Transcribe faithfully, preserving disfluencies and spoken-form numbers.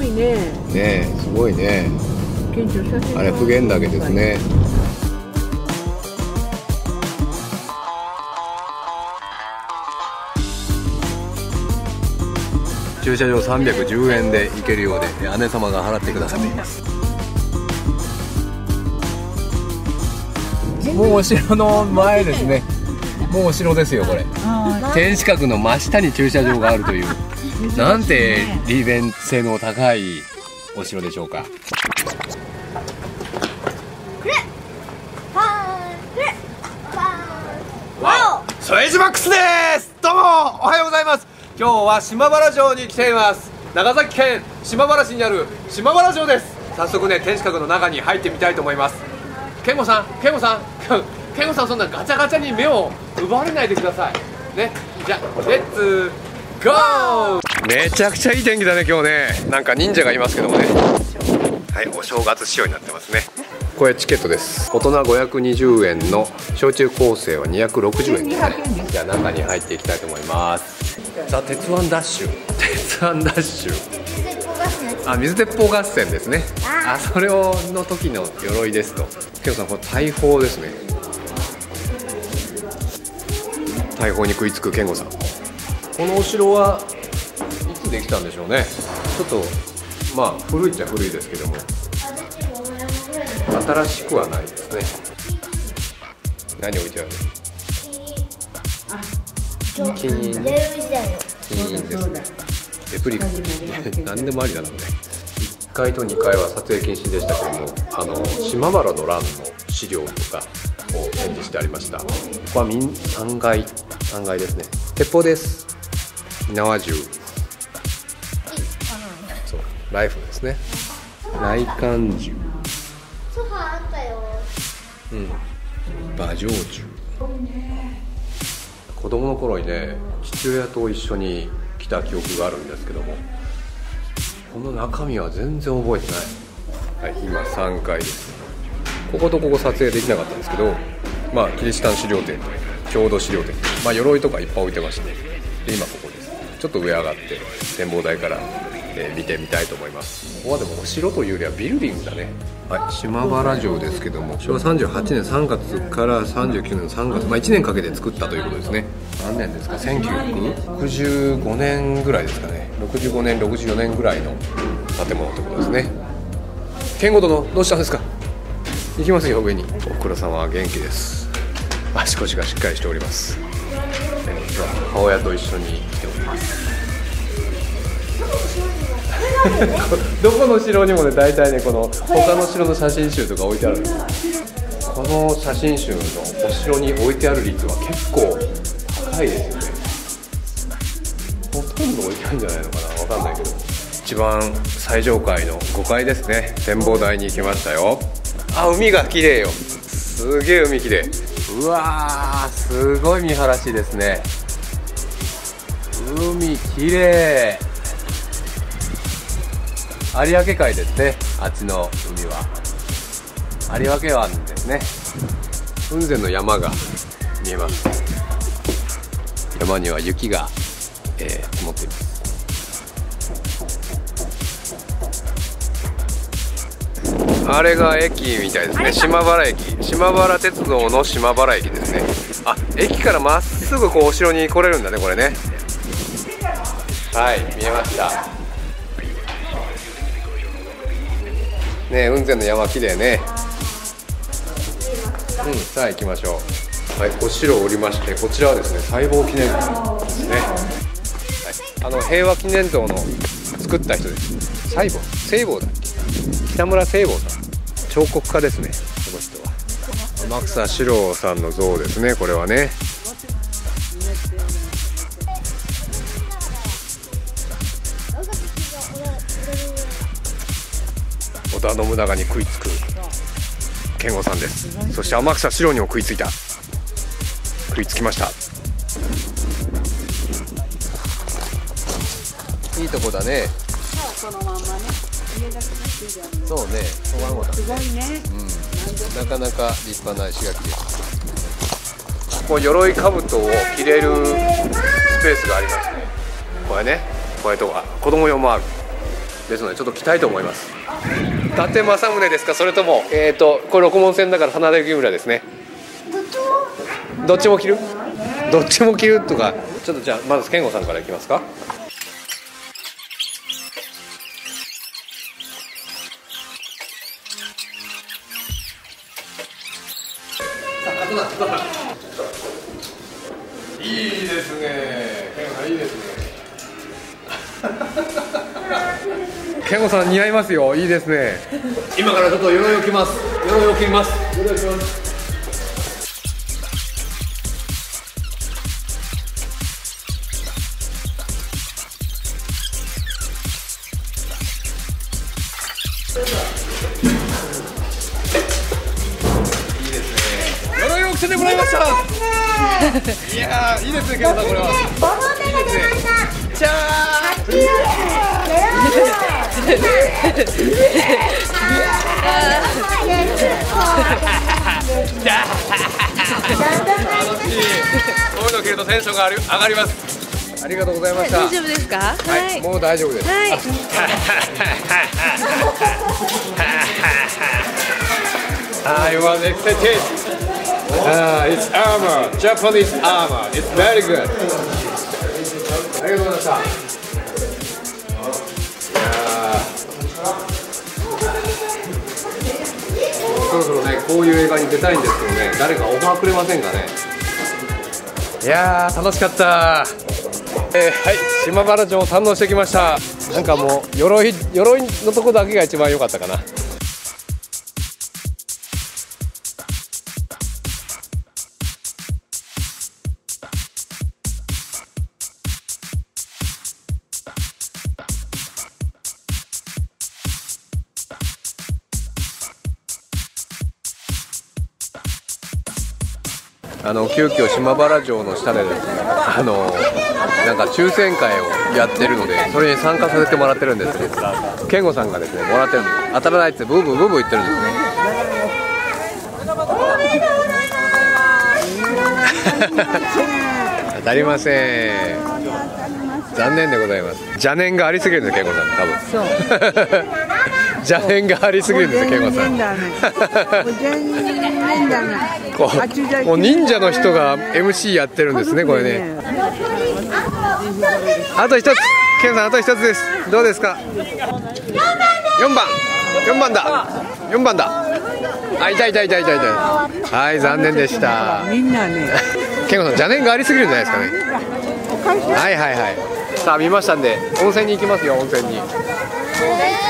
いね。 ねえ、すごいね。あれ普賢岳ですね。駐車場さんびゃくじゅうえんで行けるようで、姉様が払ってくださっています。もうお城の前ですね。もうお城ですよこれ。天守閣の真下に駐車場があるという、なんて利便性の高いお城でしょうか。副島マックスです。どうもおはようございます。今日は島原城に来ています。長崎県島原市にある島原城です。早速ね、天守閣の中に入ってみたいと思います。健吾さん、健吾さん健吾さん、そんなガチャガチャに目を奪われないでくださいね。じゃあレッツゴー。めちゃくちゃいい天気だね今日ね。なんか忍者がいますけどもね。はい、お正月仕様になってますね。これチケットです。大人ごひゃくにじゅうえんの小中高生はにひゃくろくじゅうえんですね。じゃあ中に入っていきたいと思います。ザ・鉄腕ダッシュ、鉄腕ダッシュ、あ、水鉄砲合戦ですね。あ、それをの時の鎧ですと。ケンさん、これ大砲ですね。大砲に食いつく健吾さん。このお城はいつできたんでしょうね。ちょっとまあ古いっちゃ古いですけども、新しくはないですね。何置いてある？金印、金印ですね。レプリカ何でもありなので、いっかいとにかいは撮影禁止でしたけども、あの島原の乱の資料とかを展示してありました。ここはさんがい、さんがいですね。鉄砲です。火縄銃、そう、ライフルですね。雷管銃、 ソファーあったよ。 うん、馬上銃。子供の頃にね、父親と一緒に来た記憶があるんですけども、この中身は全然覚えてない。はい、今さんかいです。こことここ撮影できなかったんですけど、まあキリシタン資料展、郷土資料展、まあ鎧とかいっぱい置いてまして、で今ここです。ちょっと上上がって展望台から、えー、見てみたいと思います。ここはでもお城というよりはビルディングだね。はい、島原城ですけども、しょわさんじゅうはちねんさんがつからさんじゅうきゅうねんさんがつ、まあいちねんかけて作ったということですね。何年ですか？せんきゅうひゃくろくじゅうごねんぐらいですかね。ろくじゅうごねんろくじゅうよねんぐらいの建物ということですね。健吾殿、どうしたんですか？行きますよ、上に。お倉さんは元気です。足腰がしっかりしております。母親と一緒に来ております。どこの城にもね、大体ね、この他の城の写真集とか置いてあるんです。この写真集のお城に置いてある率は結構高いですよね。ほとんど置いてあるんじゃないのかな、わかんないけど。一番最上階のごかいですね。展望台に行きましたよ。あ、海が綺麗よ。すげえ海綺麗。うわー、すごい見晴らしですね。海綺麗。有明海ですね、あっちの海は。有明湾ですね。雲仙の山が見えます。山には雪が、えー、積もっています。あれが駅みたいですね。島原駅、島原鉄道の島原駅ですね。あ、駅からまっすぐこうお城に来れるんだね、これね。はい、見えましたね。雲仙の山綺麗ね。うん、さあ行きましょう。はい、お城を降りまして、こちらはですね、西郷記念堂ですね。はい、あの平和記念堂の作った人です。西郷、西郷だっけ、北村西郷さん、彫刻家ですね、この人は。天草四郎さんの像ですね、これはね。織田信長に食いつく健吾さんです。そして天草四郎にも食いついた、食いつきました。いいとこだね。 そのまんまね。 そうね、そのままだ。 すごいね。 うん、なかなか立派な石垣です。ここ鎧兜を着れるスペースがありますね。これね、こういうとこ子供用もある。 ですのでちょっと来たいと思います。伊達政宗ですか、それともえっ、ー、とこれ六門線だから真田幸村ですね。どっちも着るどっちも着るとか、ちょっとじゃあまず健吾さんからいきますか。いいですね、健吾さんいいですね。健吾さん似合いますよ、いいですね。今からちょっと鎧を着ます。鎧を着ます。鎧を着ます。いいですね。鎧を着せてもらいました。いやーいいですね、健吾さんこれは。 ごほんめが出ました。 じゃー。楽しい。こういうの着るとテンションが上がります。ありがとうございました。 大丈夫ですか？ はい、もう大丈夫です。 はい。 I was excited. Uh, it's armor, Japanese armor. It's very good. ありがとうございました。そろそろね、こういう映画に出たいんですけどね、誰かオファーくれませんかね。いやー楽しかった。えー、はい、島原城を堪能してきました。なんかもう鎧鎧のとこだけが一番良かったかな。あの急遽島原城の下でですね、あのなんか抽選会をやってるので、それに参加させてもらってるんですけど、健吾さんがですねもらってるんです。当たらないってブーブーブーブー言ってるんですね。当たりません。残念でございます。邪念がありすぎるんです、健吾さん多分。邪念がありすぎるんです、健吾さん。こうもう忍者の人が エムシー やってるんですね、これね。あと一つ、健吾さんあと一つです。どうですか。よんばんよんばんだよんばんだ。あ、痛い痛い痛い痛い痛い。はい、残念でした。みんなね、健吾さん邪念がありすぎるんじゃないですかね。はいはいはい。さあ見ましたんで温泉に行きますよ、温泉に。